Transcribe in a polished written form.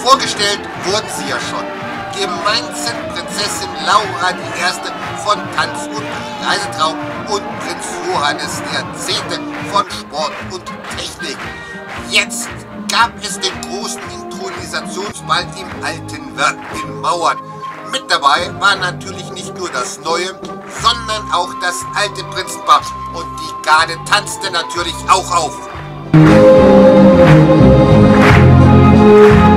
Vorgestellt wurden sie ja schon. Gemeinsam Prinzessin Laura die Erste von Tanz und Reisetraum und Prinz Johannes X. von Sport und Technik. Jetzt gab es den großen Inthronisationsball im Alten Werk in Mauern. Mit dabei war natürlich nicht nur das Neue, sondern auch das alte Prinzenpaar. Und die Garde tanzte natürlich auch auf.